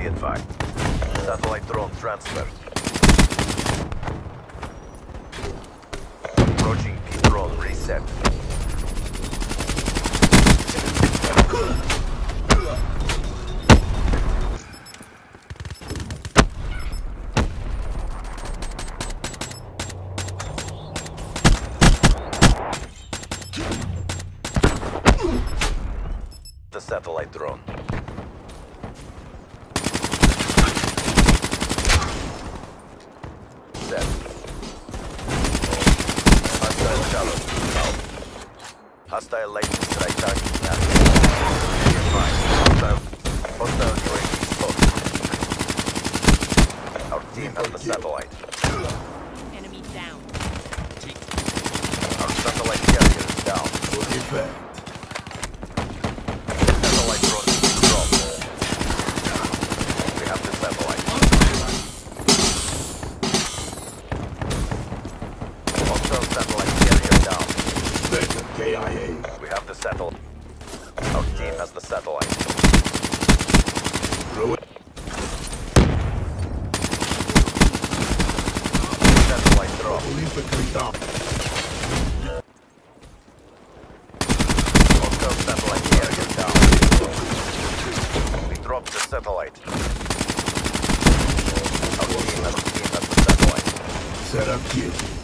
Be advised. Satellite drone transferred. Approaching P-drone reset. The satellite drone. Set. Hostile shallow. Out. Hostile lightning strike target now. Be advised. Hostile UAV spotted. Our team has the satellite. Enemy down. Our satellite carrier is down. Fully back. Satellite drone is dropped. We have the satellite. Hostile satellite carrier down. Second KIA. We have the satellite. Our team has the satellite. Throw it. Satellite drop. Full infantry down. Hostile satellite carrier down. We dropped the satellite. Our team has the satellite. Set up kit.